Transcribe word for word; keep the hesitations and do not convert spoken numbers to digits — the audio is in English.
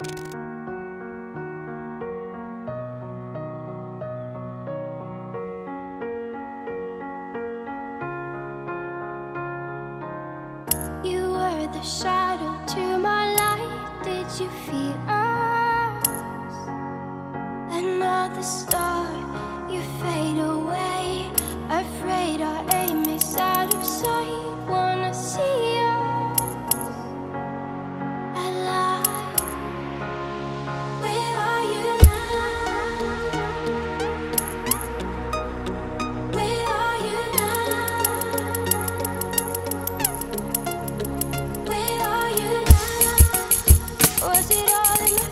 You were the shadow to my light. Did you feel us? Another star, you fade away. Afraid our aim is out of sight. Wanna see us alive. Where are you now? Where are you now? Where are you now? Was it all in